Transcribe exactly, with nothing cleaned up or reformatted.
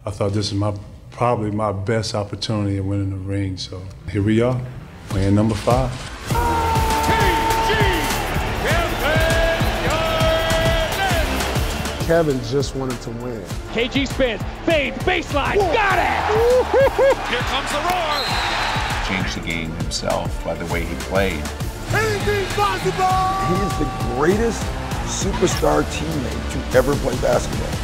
I thought this is my probably my best opportunity of winning the ring. So here we are, playing number five. Kevin just wanted to win. K G spins, fades, baseline, Whoa. Got it! Here comes the roar! Changed the game himself by the way he played. Anything's possible! He is the greatest superstar teammate to ever play basketball.